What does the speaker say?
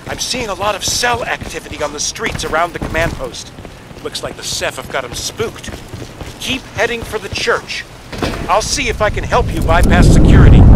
I'm seeing a lot of cell activity on the streets around the command post. Looks like the Ceph have got them spooked. Keep heading for the church. I'll see if I can help you bypass security.